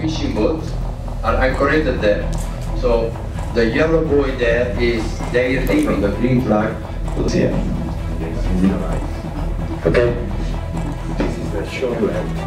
fishing boats are anchored there. So the yellow buoy there is their leaving the green flag to the sea. Okay? This is the shoreline.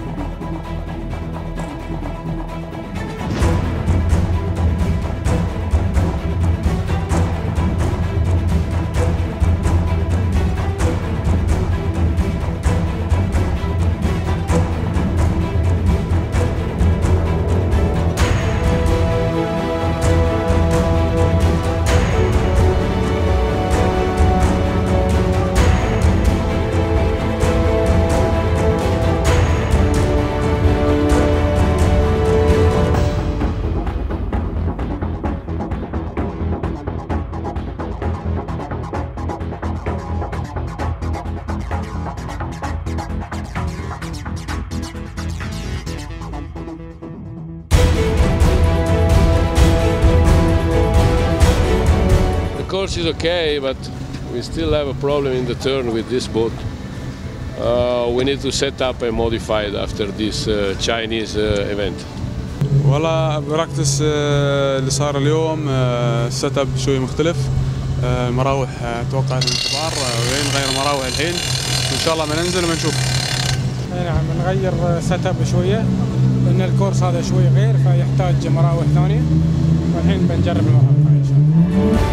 The course is okay, but we still have a problem in the turn with this boat. We need to set up a modified after this Chinese event. والله براكتس اللي صار اليوم السيت اب شوي مختلف. المراوح اتوقع الانتظار وين نغير مراوح الحين وان شاء الله ما ننزل وما نشوف. نعم نغير سيت اب شويه لان الكورس هذا شوي غير فيحتاج مراوح ثانيه والحين بنجرب المراوح ان شاء الله.